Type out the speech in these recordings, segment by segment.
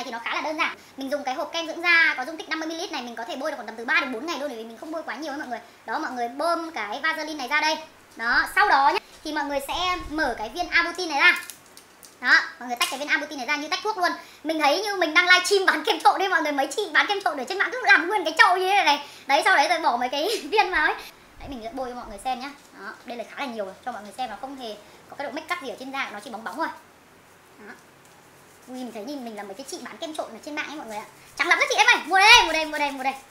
này thì nó khá là đơn giản. Mình dùng cái hộp kem dưỡng da có dung tích 50ml này, mình có thể bôi được khoảng tầm từ 3 đến 4 ngày luôn, bởi vì mình không bôi quá nhiều ấy mọi người. Đó, mọi người bơm cái Vaseline này ra đây. Đó, sau đó nhá, thì mọi người sẽ mở cái viên Abutin này ra. Đó, mọi người tách cái viên Abutin này ra như tách thuốc luôn. Mình thấy như mình đang livestream bán kem trộn đi mọi người, mấy chị bán kem trộn ở trên mạng cứ làm nguyên cái chậu như thế này. Đấy, sau đấy rồi bỏ mấy cái viên vào ấy. Đấy, mình sẽ bôi cho mọi người xem nhá. Đó, đây là khá là nhiều rồi, cho mọi người xem, nó không hề có cái độ make up gì ở trên da, nó chỉ bóng bóng thôi. Đó. Ui, mình thấy nhìn mình là mấy cái chị bán kem trộn ở trên mạng ấy mọi người ạ. Trắng lắm các chị em ơi, mua đây, mua đây, mua đây, mua đây.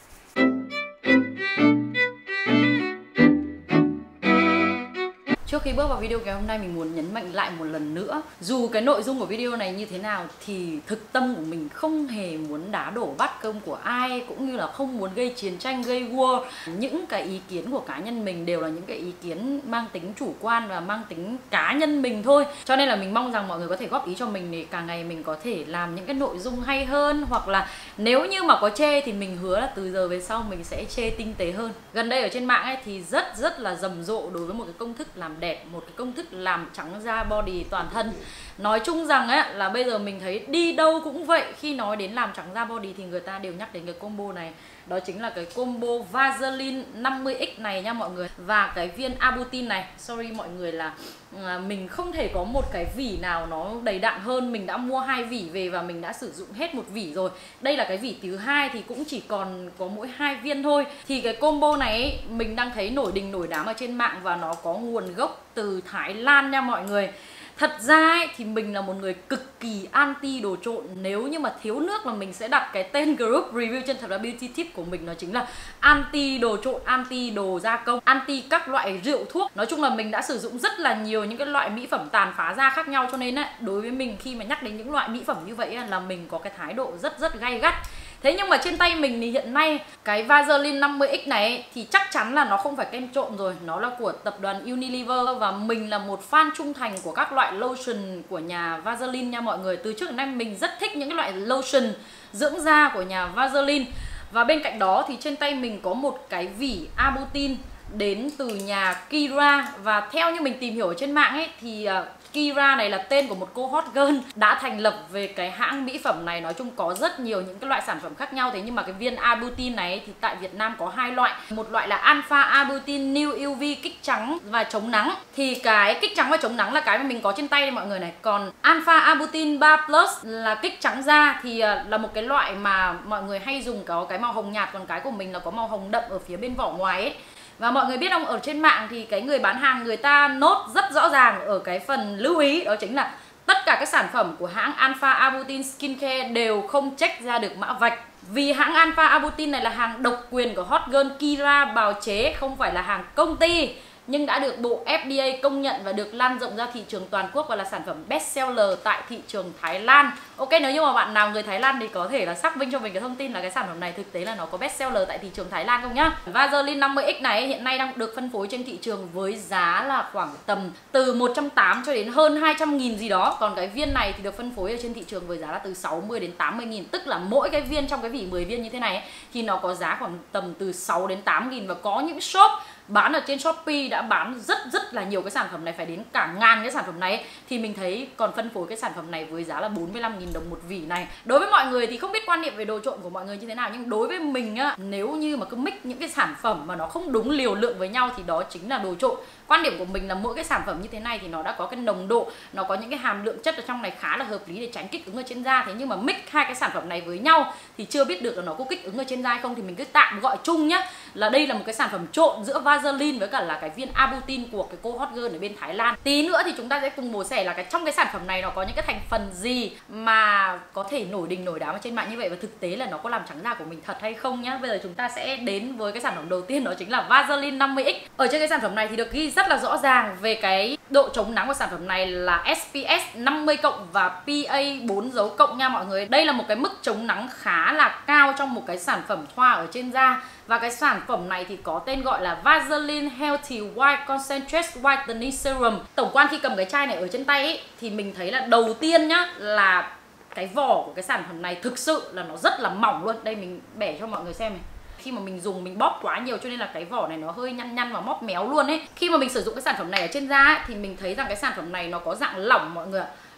Trước khi bước vào video ngày hôm nay, mình muốn nhấn mạnh lại một lần nữa, dù cái nội dung của video này như thế nào thì thực tâm của mình không hề muốn đá đổ bát cơm của ai, cũng như là không muốn gây chiến tranh, gây war. Những cái ý kiến của cá nhân mình đều là những cái ý kiến mang tính chủ quan và mang tính cá nhân mình thôi. Cho nên là mình mong rằng mọi người có thể góp ý cho mình để càng ngày mình có thể làm những cái nội dung hay hơn, hoặc là nếu như mà có chê thì mình hứa là từ giờ về sau mình sẽ chê tinh tế hơn. Gần đây ở trên mạng ấy thì rất là rầm rộ đối với một cái công thức làm đẹp, một cái công thức làm trắng da body toàn thân. Nói chung rằng ấy là bây giờ mình thấy đi đâu cũng vậy, khi nói đến làm trắng da body thì người ta đều nhắc đến cái combo này. Đó chính là cái combo Vaseline 50x này nha mọi người, và cái viên Abutin này. Sorry mọi người là mình không thể có một cái vỉ nào nó đầy đặn hơn. Mình đã mua 2 vỉ về và mình đã sử dụng hết một vỉ rồi. Đây là cái vỉ thứ 2 thì cũng chỉ còn có mỗi 2 viên thôi. Thì cái combo này ấy, mình đang thấy nổi đình nổi đám ở trên mạng và nó có nguồn gốc từ Thái Lan nha mọi người. Thật ra ấy, thì mình là một người cực kỳ anti đồ trộn. Nếu như mà thiếu nước là mình sẽ đặt cái tên group review trên Thật Là Beauty Tip của mình, nó chính là anti đồ trộn, anti đồ gia công, anti các loại rượu thuốc. Nói chung là mình đã sử dụng rất là nhiều những cái loại mỹ phẩm tàn phá da khác nhau, cho nên ấy, đối với mình khi mà nhắc đến những loại mỹ phẩm như vậy ấy, là mình có cái thái độ rất gay gắt. Thế nhưng mà trên tay mình thì hiện nay cái Vaseline 50x này ấy, thì chắc chắn là nó không phải kem trộn rồi. Nó là của tập đoàn Unilever và mình là một fan trung thành của các loại lotion của nhà Vaseline nha mọi người. Từ trước đến nay mình rất thích những cái loại lotion dưỡng da của nhà Vaseline. Và bên cạnh đó thì trên tay mình có một cái vỉ Abutin đến từ nhà Kira. Và theo như mình tìm hiểu ở trên mạng ấy thì Kira này là tên của một cô hot girl đã thành lập về cái hãng mỹ phẩm này. Nói chung có rất nhiều những cái loại sản phẩm khác nhau. Thế nhưng mà cái viên Abutin này thì tại Việt Nam có 2 loại. Một loại là Alpha Abutin New UV kích trắng và chống nắng. Thì cái kích trắng và chống nắng là cái mà mình có trên tay đây mọi người này. Còn Alpha Abutin 3 Plus là kích trắng da thì là một cái loại mà mọi người hay dùng, có cái màu hồng nhạt, còn cái của mình là có màu hồng đậm ở phía bên vỏ ngoài ấy. Và mọi người biết không, ở trên mạng thì cái người bán hàng người ta nốt rất rõ ràng ở cái phần lưu ý, đó chính là tất cả các sản phẩm của hãng Alpha Abutin Skincare đều không check ra được mã vạch. Vì hãng Alpha Abutin này là hàng độc quyền của hot girl Kira bào chế, không phải là hàng công ty, nhưng đã được bộ FDA công nhận và được lan rộng ra thị trường toàn quốc và là sản phẩm best seller tại thị trường Thái Lan. Ok, nếu như mà bạn nào người Thái Lan thì có thể là xác minh cho mình cái thông tin là cái sản phẩm này thực tế là nó có best seller tại thị trường Thái Lan không nhá. Vaseline 50x này hiện nay đang được phân phối trên thị trường với giá là khoảng tầm từ 180 cho đến hơn 200.000 gì đó. Còn cái viên này thì được phân phối ở trên thị trường với giá là từ 60 đến 80.000. Tức là mỗi cái viên trong cái vỉ 10 viên như thế này ấy, thì nó có giá khoảng tầm từ 6 đến 8.000. Và có những shop bán ở trên Shopee đã bán rất là nhiều cái sản phẩm này, phải đến cả ngàn cái sản phẩm này ấy. Thì mình thấy còn phân phối cái sản phẩm này với giá là 45.000 đồng một vỉ này. Đối với mọi người thì không biết quan niệm về đồ trộn của mọi người như thế nào, nhưng đối với mình á, nếu như mà cứ mix những cái sản phẩm mà nó không đúng liều lượng với nhau thì đó chính là đồ trộn. Quan điểm của mình là mỗi cái sản phẩm như thế này thì nó đã có cái nồng độ, nó có những cái hàm lượng chất ở trong này khá là hợp lý để tránh kích ứng ở trên da. Thế nhưng mà mix hai cái sản phẩm này với nhau thì chưa biết được là nó có kích ứng ở trên da hay không, thì mình cứ tạm gọi chung nhá là đây là một cái sản phẩm trộn giữa Vaseline với cả là cái viên Abutin của cái cô hot girl ở bên Thái Lan. Tí nữa thì chúng ta sẽ cùng mổ xẻ là trong cái sản phẩm này nó có những cái thành phần gì mà có thể nổi đình nổi đám ở trên mạng như vậy, và thực tế là nó có làm trắng da của mình thật hay không nhá. Bây giờ chúng ta sẽ đến với cái sản phẩm đầu tiên, đó chính là Vaseline 50x. Ở trên cái sản phẩm này thì được ghi rất là rõ ràng về cái độ chống nắng của sản phẩm này là SPF 50 cộng và PA 4 dấu cộng nha mọi người. Đây là một cái mức chống nắng khá là cao trong một cái sản phẩm thoa ở trên da. Và cái sản phẩm này thì có tên gọi là Vaseline Healthy White Concentrate Whitening Serum. Tổng quan khi cầm cái chai này ở trên tay ấy, thì mình thấy là đầu tiên nhá là cái vỏ của cái sản phẩm này thực sự là nó rất là mỏng luôn. Đây mình bẻ cho mọi người xem này. Khi mà mình dùng mình bóp quá nhiều cho nên là cái vỏ này nó hơi nhăn và móp méo luôn ấy. Khi mà mình sử dụng cái sản phẩm này ở trên da ấy, thì mình thấy rằng cái sản phẩm này nó có dạng lỏng mọi người ạ.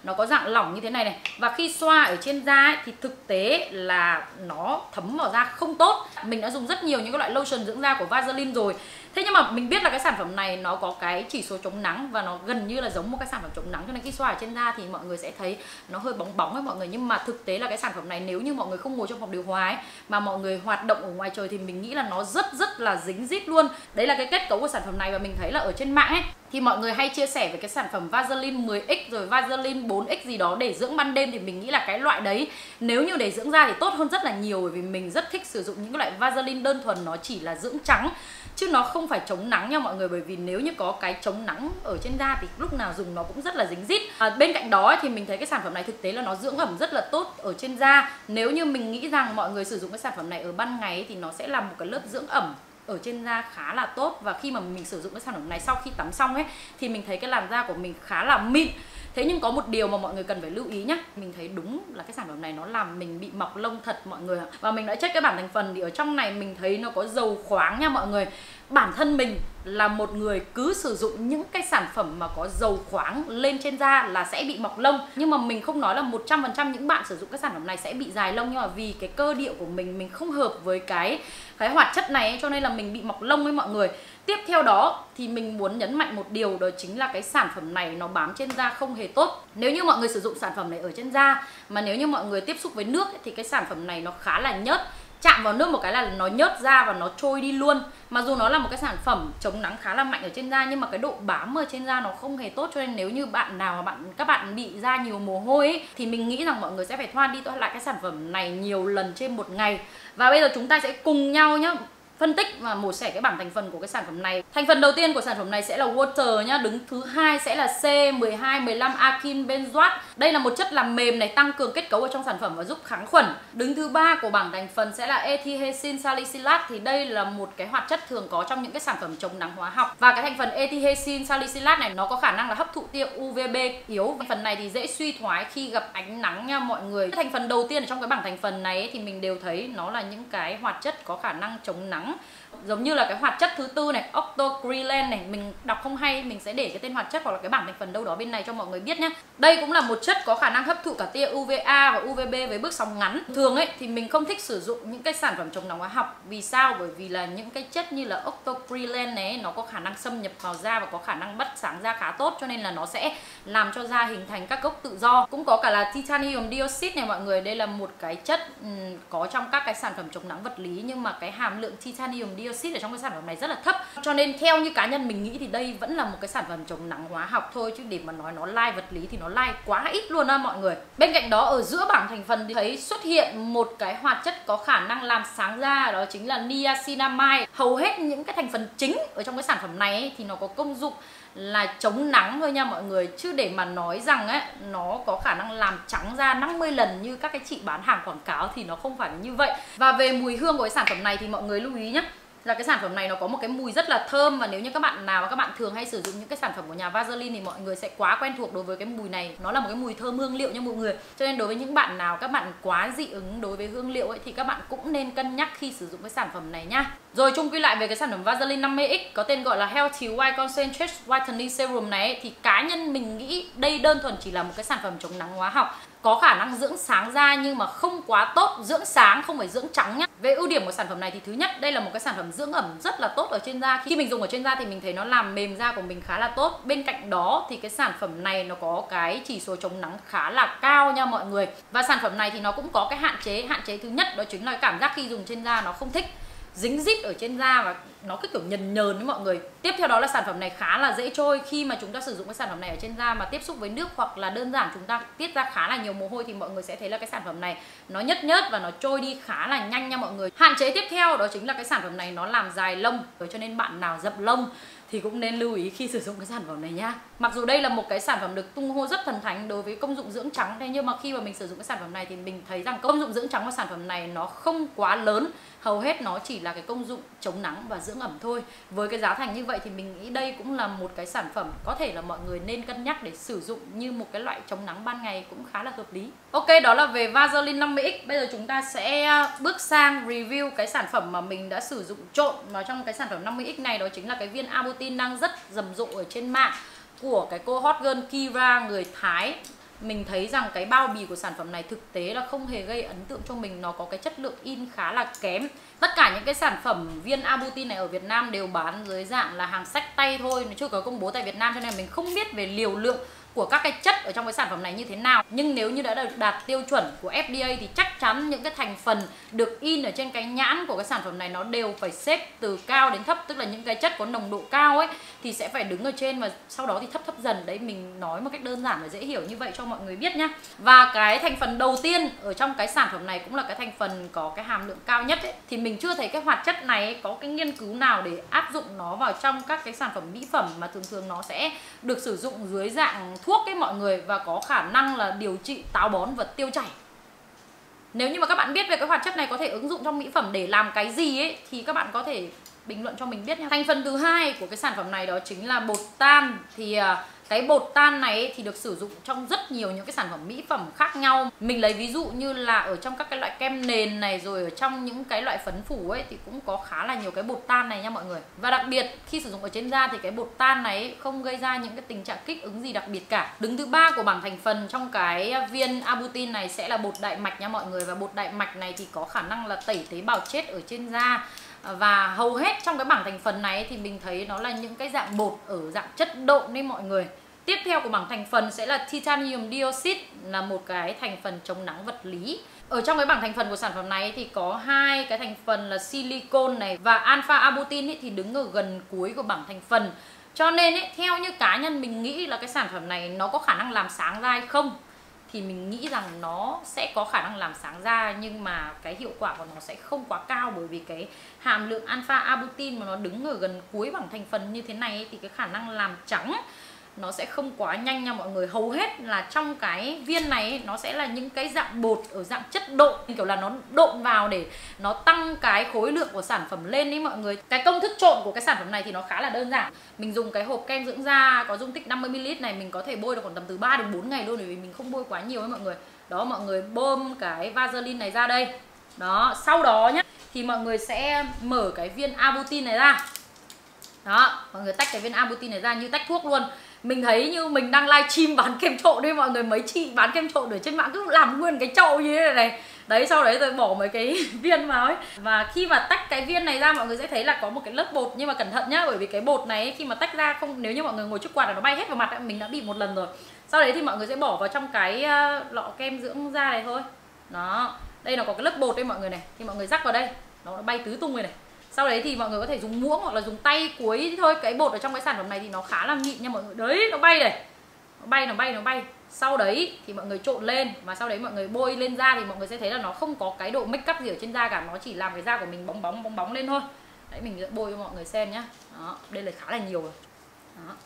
nó có dạng lỏng như thế này này. Và khi xoa ở trên da ấy, thì thực tế là nó thấm vào da không tốt. Mình đã dùng rất nhiều những cái loại lotion dưỡng da của Vaseline rồi. Thế nhưng mà mình biết là cái sản phẩm này nó có cái chỉ số chống nắng và nó gần như là giống một cái sản phẩm chống nắng, cho nên khi xoa ở trên da thì mọi người sẽ thấy nó hơi bóng bóng ấy mọi người. Nhưng mà thực tế là cái sản phẩm này nếu như mọi người không ngồi trong phòng điều hòa ấy, mà mọi người hoạt động ở ngoài trời thì mình nghĩ là nó rất là dính rít luôn. Đấy là cái kết cấu của sản phẩm này. Và mình thấy là ở trên mạng ấy thì mọi người hay chia sẻ về cái sản phẩm Vaseline 10X rồi Vaseline 4X gì đó để dưỡng ban đêm, thì mình nghĩ là cái loại đấy nếu như để dưỡng da thì tốt hơn rất là nhiều, bởi vì mình rất thích sử dụng những cái loại Vaseline đơn thuần nó chỉ là dưỡng trắng chứ nó không phải chống nắng nha mọi người. Bởi vì nếu như có cái chống nắng ở trên da thì lúc nào dùng nó cũng rất là dính rít. Bên cạnh đó thì mình thấy cái sản phẩm này thực tế là nó dưỡng ẩm rất là tốt ở trên da. Nếu như mình nghĩ rằng mọi người sử dụng cái sản phẩm này ở ban ngày thì nó sẽ là một cái lớp dưỡng ẩm ở trên da khá là tốt. Và khi mà mình sử dụng cái sản phẩm này sau khi tắm xong ấy thì mình thấy cái làn da của mình khá là mịn. Thế nhưng có một điều mà mọi người cần phải lưu ý nhé. Mình thấy đúng là cái sản phẩm này nó làm mình bị mọc lông thật mọi người ạ. Và mình đã check cái bảng thành phần thì ở trong này mình thấy nó có dầu khoáng nha mọi người. Bản thân mình là một người cứ sử dụng những cái sản phẩm mà có dầu khoáng lên trên da là sẽ bị mọc lông. Nhưng mà mình không nói là 100% những bạn sử dụng cái sản phẩm này sẽ bị dài lông, nhưng mà vì cái cơ địa của mình không hợp với cái hoạt chất này ấy, cho nên là mình bị mọc lông ấy mọi người. Tiếp theo đó thì mình muốn nhấn mạnh một điều, đó chính là cái sản phẩm này nó bám trên da không hề tốt. Nếu như mọi người sử dụng sản phẩm này ở trên da mà nếu như mọi người tiếp xúc với nước ấy, thì cái sản phẩm này nó khá là nhớt. Chạm vào nước một cái là nó nhớt da và nó trôi đi luôn. Mặc dù nó là một cái sản phẩm chống nắng khá là mạnh ở trên da nhưng mà cái độ bám ở trên da nó không hề tốt. Cho nên nếu như bạn nào mà các bạn bị da nhiều mồ hôi ấy, thì mình nghĩ rằng mọi người sẽ phải thoa đi thoa lại cái sản phẩm này nhiều lần trên một ngày. Và bây giờ chúng ta sẽ cùng nhau nhá phân tích và mổ xẻ cái bảng thành phần của cái sản phẩm này. Thành phần đầu tiên của sản phẩm này sẽ là water nhá, đứng thứ hai sẽ là C1215 Akin benzoate. Đây là một chất làm mềm này, tăng cường kết cấu ở trong sản phẩm và giúp kháng khuẩn. Đứng thứ ba của bảng thành phần sẽ là ethylhexane salicylate, thì đây là một cái hoạt chất thường có trong những cái sản phẩm chống nắng hóa học. Và cái thành phần ethylhexane salicylate này nó có khả năng là hấp thụ tia UVB yếu. Thành phần này thì dễ suy thoái khi gặp ánh nắng nha mọi người. Thành phần đầu tiên ở trong cái bảng thành phần này thì mình đều thấy nó là những cái hoạt chất có khả năng chống nắng. Giống như là cái hoạt chất thứ tư này, octocrylene này, mình đọc không hay, mình sẽ để cái tên hoạt chất hoặc là cái bảng thành phần đâu đó bên này cho mọi người biết nhé. Đây cũng là một chất có khả năng hấp thụ cả tia UVA và UVB với bước sóng ngắn. Thường ấy thì mình không thích sử dụng những cái sản phẩm chống nắng hóa học. Vì sao? Bởi vì là những cái chất như là octocrylene này nó có khả năng xâm nhập vào da và có khả năng bắt sáng da khá tốt, cho nên là nó sẽ làm cho da hình thành các gốc tự do. Cũng có cả là titanium dioxide này mọi người, đây là một cái chất có trong các cái sản phẩm chống nắng vật lý, nhưng mà cái hàm lượng titanium dioxide ở trong cái sản phẩm này rất là thấp. Cho nên theo như cá nhân mình nghĩ thì đây vẫn là một cái sản phẩm chống nắng hóa học thôi, chứ để mà nói nó lai vật lý thì nó lai quá ít luôn á mọi người. Bên cạnh đó ở giữa bảng thành phần thì thấy xuất hiện một cái hoạt chất có khả năng làm sáng da, đó chính là niacinamide. Hầu hết những cái thành phần chính ở trong cái sản phẩm này ấy, thì nó có công dụng là chống nắng thôi nha mọi người, chứ để mà nói rằng ấy nó có khả năng làm trắng da 50 lần như các cái chị bán hàng quảng cáo thì nó không phải là như vậy. Và về mùi hương của cái sản phẩm này thì mọi người lưu ý nhé, là cái sản phẩm này nó có một cái mùi rất là thơm. Và nếu như các bạn nào mà các bạn thường hay sử dụng những cái sản phẩm của nhà Vaseline thì mọi người sẽ quá quen thuộc đối với cái mùi này. Nó là một cái mùi thơm hương liệu nha mọi người. Cho nên đối với những bạn nào các bạn quá dị ứng đối với hương liệu ấy thì các bạn cũng nên cân nhắc khi sử dụng cái sản phẩm này nhá. Rồi chung quy lại về cái sản phẩm Vaseline 50X có tên gọi là Healthy White Concentrated Whitening Serum này ấy, thì cá nhân mình nghĩ đây đơn thuần chỉ là một cái sản phẩm chống nắng hóa học, có khả năng dưỡng sáng da nhưng mà không quá tốt. Dưỡng sáng không phải dưỡng trắng nhá. Về ưu điểm của sản phẩm này thì thứ nhất, đây là một cái sản phẩm dưỡng ẩm rất là tốt ở trên da. Khi mình dùng ở trên da thì mình thấy nó làm mềm da của mình khá là tốt. Bên cạnh đó thì cái sản phẩm này nó có cái chỉ số chống nắng khá là cao nha mọi người. Và sản phẩm này thì nó cũng có cái hạn chế thứ nhất, đó chính là cảm giác khi dùng trên da nó không thích dính rít ở trên da và nó cứ kiểu nhờn nhờn với mọi người. Tiếp theo đó là sản phẩm này khá là dễ trôi. Khi mà chúng ta sử dụng cái sản phẩm này ở trên da mà tiếp xúc với nước hoặc là đơn giản chúng ta tiết ra khá là nhiều mồ hôi thì mọi người sẽ thấy là cái sản phẩm này nó nhớt nhớt và nó trôi đi khá là nhanh nha mọi người. Hạn chế tiếp theo đó chính là cái sản phẩm này nó làm dài lông, cho nên bạn nào dập lông thì cũng nên lưu ý khi sử dụng cái sản phẩm này nhá. Mặc dù đây là một cái sản phẩm được tung hô rất thần thánh đối với công dụng dưỡng trắng, thế nhưng mà khi mà mình sử dụng cái sản phẩm này thì mình thấy rằng công dụng dưỡng trắng của sản phẩm này nó không quá lớn. Hầu hết nó chỉ là cái công dụng chống nắng và dưỡng ẩm thôi. Với cái giá thành như vậy thì mình nghĩ đây cũng là một cái sản phẩm có thể là mọi người nên cân nhắc để sử dụng như một cái loại chống nắng ban ngày cũng khá là hợp lý. Ok, đó là về Vaseline 50X. Bây giờ chúng ta sẽ bước sang review cái sản phẩm mà mình đã sử dụng trộn vào trong cái sản phẩm 50X này, đó chính là cái viên Abutin đang rất rầm rộ ở trên mạng của cái cô hot girl Kira người Thái. mình thấy rằng cái bao bì của sản phẩm này thực tế là không hề gây ấn tượng cho mình. Nó có cái chất lượng in khá là kém. Tất cả những cái sản phẩm viên Arbutin này ở Việt Nam đều bán dưới dạng là hàng xách tay thôi, nó chưa có công bố tại Việt Nam, cho nên mình không biết về liều lượng của các cái chất ở trong cái sản phẩm này như thế nào. Nhưng nếu như đã được đạt tiêu chuẩn của FDA thì chắc chắn những cái thành phần được in ở trên cái nhãn của cái sản phẩm này nó đều phải xếp từ cao đến thấp, tức là những cái chất có nồng độ cao ấy thì sẽ phải đứng ở trên và sau đó thì thấp dần. Đấy, mình nói một cách đơn giản và dễ hiểu như vậy cho mọi người biết nhá. Và cái thành phần đầu tiên ở trong cái sản phẩm này cũng là cái thành phần có cái hàm lượng cao nhất ấy, thì mình chưa thấy cái hoạt chất này có cái nghiên cứu nào để áp dụng nó vào trong các cái sản phẩm mỹ phẩm, mà thường thường nó sẽ được sử dụng dưới dạng thuốc ấy mọi người, và có khả năng là điều trị táo bón và tiêu chảy. Nếu như mà các bạn biết về cái hoạt chất này có thể ứng dụng trong mỹ phẩm để làm cái gì ấy thì các bạn có thể bình luận cho mình biết nha. Thành phần thứ hai của cái sản phẩm này đó chính là bột tan. Thì cái bột tan này ấy, thì được sử dụng trong rất nhiều những cái sản phẩm mỹ phẩm khác nhau. Mình lấy ví dụ như là ở trong các cái loại kem nền này, rồi ở trong những cái loại phấn phủ ấy thì cũng có khá là nhiều cái bột tan này nha mọi người. Và đặc biệt khi sử dụng ở trên da thì cái bột tan này ấy không gây ra những cái tình trạng kích ứng gì đặc biệt cả. Đứng thứ 3 của bảng thành phần trong cái viên Arbutin này sẽ là bột đại mạch nha mọi người. Và bột đại mạch này thì có khả năng là tẩy tế bào chết ở trên da. Và hầu hết trong cái bảng thành phần này thì mình thấy nó là những cái dạng bột ở dạng chất độn đấy mọi người. Tiếp theo của bảng thành phần sẽ là titanium dioxide, là một cái thành phần chống nắng vật lý. Ở trong cái bảng thành phần của sản phẩm này thì có hai cái thành phần là silicon này và alpha arbutin ấy thì đứng ở gần cuối của bảng thành phần. Cho nên ấy, theo như cá nhân mình nghĩ là cái sản phẩm này nó có khả năng làm sáng da hay không thì mình nghĩ rằng nó sẽ có khả năng làm sáng da, nhưng mà cái hiệu quả của nó sẽ không quá cao, bởi vì cái hàm lượng alpha arbutin mà nó đứng ở gần cuối bảng thành phần như thế này ấy, thì cái khả năng làm trắng nó sẽ không quá nhanh nha mọi người. Hầu hết là trong cái viên này ấy, nó sẽ là những cái dạng bột ở dạng chất độn, kiểu là nó độn vào để nó tăng cái khối lượng của sản phẩm lên ý mọi người. Cái công thức trộn của cái sản phẩm này thì nó khá là đơn giản. Mình dùng cái hộp kem dưỡng da có dung tích 50ml này, mình có thể bôi được khoảng tầm từ 3 đến 4 ngày luôn, bởi vì mình không bôi quá nhiều ấy mọi người. Đó, mọi người bơm cái Vaseline này ra đây. Đó, sau đó nhá thì mọi người sẽ mở cái viên Arbutin này ra. Đó, mọi người tách cái viên Arbutin này ra như tách thuốc luôn. Mình thấy như mình đang livestream bán kem trộn đi mọi người, mấy chị bán kem trộn ở trên mạng cứ làm nguyên cái chậu như thế này. Đấy, sau đấy rồi bỏ mấy cái viên vào ấy. Và khi mà tách cái viên này ra mọi người sẽ thấy là có một cái lớp bột, nhưng mà cẩn thận nhá, bởi vì cái bột này ấy, khi mà tách ra không, nếu như mọi người ngồi trước quạt là nó bay hết vào mặt ấy. Mình đã bị một lần rồi. Sau đấy thì mọi người sẽ bỏ vào trong cái lọ kem dưỡng da này thôi. Đó, đây nó có cái lớp bột đây mọi người này, thì mọi người rắc vào đây, nó bay tứ tung rồi này. Sau đấy thì mọi người có thể dùng muỗng hoặc là dùng tay cuối thôi. Cái bột ở trong cái sản phẩm này thì nó khá là mịn nha mọi người. Đấy, nó bay này. Nó bay. Sau đấy thì mọi người trộn lên, và sau đấy mọi người bôi lên da thì mọi người sẽ thấy là nó không có cái độ make up gì ở trên da cả. Nó chỉ làm cái da của mình bóng bóng lên thôi. Đấy, mình sẽ bôi cho mọi người xem nhá. Đó, đây là khá là nhiều rồi. Đó.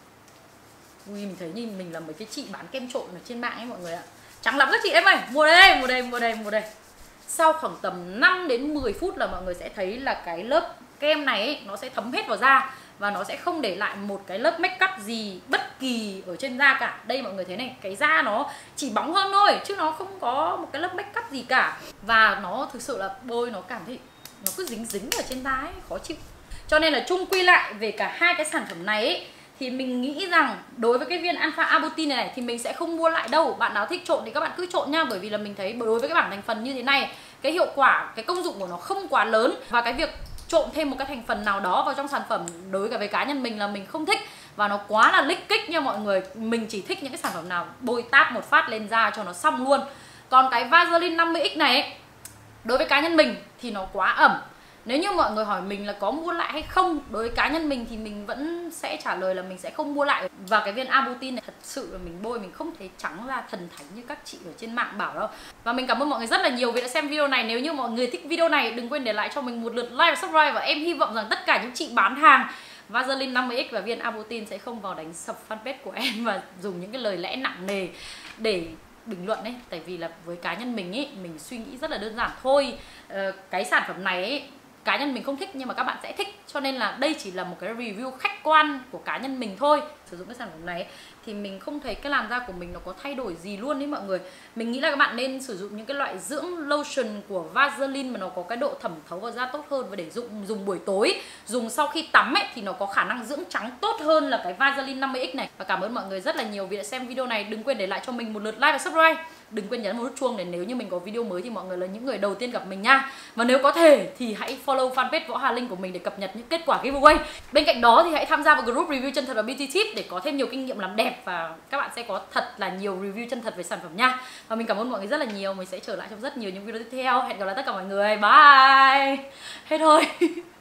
Ui, mình thấy như mình là mấy cái chị bán kem trộn ở trên mạng ấy mọi người ạ. Trắng lắm các chị em ơi. Mua đây. Sau khoảng tầm 5 đến 10 phút là mọi người sẽ thấy là cái lớp kem này ấy, nó sẽ thấm hết vào da và nó sẽ không để lại một cái lớp make up gì bất kỳ ở trên da cả. Đây mọi người thấy này, cái da nó chỉ bóng hơn thôi chứ nó không có một cái lớp make up gì cả. Và nó thực sự là bôi nó cảm thấy nó cứ dính ở trên da ấy, khó chịu. Cho nên là chung quy lại về cả hai cái sản phẩm này ấy, thì mình nghĩ rằng đối với cái viên alpha arbutin này thì mình sẽ không mua lại đâu. Bạn nào thích trộn thì các bạn cứ trộn nha, bởi vì là mình thấy đối với cái bảng thành phần như thế này, cái hiệu quả, cái công dụng của nó không quá lớn. Và cái việc trộn thêm một cái thành phần nào đó vào trong sản phẩm đối với cá nhân mình là mình không thích, và nó quá là lích kích nha mọi người. Mình chỉ thích những cái sản phẩm nào bôi táp một phát lên da cho nó xong luôn. Còn cái Vaseline 50X này ấy, đối với cá nhân mình thì nó quá ẩm. Nếu như mọi người hỏi mình là có mua lại hay không, đối với cá nhân mình thì mình vẫn sẽ trả lời là mình sẽ không mua lại. Và cái viên Arbutin này thật sự là mình bôi mình không thấy trắng da thần thánh như các chị ở trên mạng bảo đâu. Và mình cảm ơn mọi người rất là nhiều vì đã xem video này. Nếu như mọi người thích video này đừng quên để lại cho mình một lượt like và subscribe. Và em hy vọng rằng tất cả những chị bán hàng Vaseline 50X và viên Arbutin sẽ không vào đánh sập fanpage của em và dùng những cái lời lẽ nặng nề để bình luận ấy. Tại vì là với cá nhân mình ấy, mình suy nghĩ rất là đơn giản thôi. Cái sản phẩm này ấy, cá nhân mình không thích nhưng mà các bạn sẽ thích, cho nên là đây chỉ là một cái review khách quan của cá nhân mình thôi. sử dụng cái sản phẩm này ấy, thì mình không thấy cái làn da của mình nó có thay đổi gì luôn đấy mọi người. Mình nghĩ là các bạn nên sử dụng những cái loại dưỡng lotion của Vaseline mà nó có cái độ thẩm thấu vào da tốt hơn, và để dùng buổi tối, dùng sau khi tắm ấy thì nó có khả năng dưỡng trắng tốt hơn là cái Vaseline 50X này. Và cảm ơn mọi người rất là nhiều vì đã xem video này. Đừng quên để lại cho mình một lượt like và subscribe. Đừng quên nhấn một nút chuông để nếu như mình có video mới thì mọi người là những người đầu tiên gặp mình nha. Và nếu có thể thì hãy follow fanpage Võ Hà Linh của mình để cập nhật những kết quả giveaway. Bên cạnh đó thì hãy tham gia vào group review chân thật và beauty tip để có thêm nhiều kinh nghiệm làm đẹp, và các bạn sẽ có thật là nhiều review chân thật về sản phẩm nha. Và mình cảm ơn mọi người rất là nhiều. Mình sẽ trở lại trong rất nhiều những video tiếp theo. Hẹn gặp lại tất cả mọi người. Bye. Hết thôi.